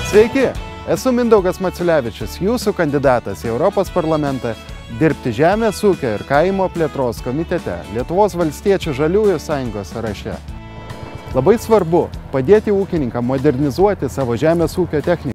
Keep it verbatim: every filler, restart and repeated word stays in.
Sveiki, esu Mindaugas Maciulevičius, jūsų kandidatas į Europos parlamentą dirbti Žemės ūkio ir kaimo plėtros komitete Lietuvos valstiečių žaliųjų sąjungos sąraše. Labai svarbu padėti ūkininkam modernizuoti savo žemės ūkio techniką.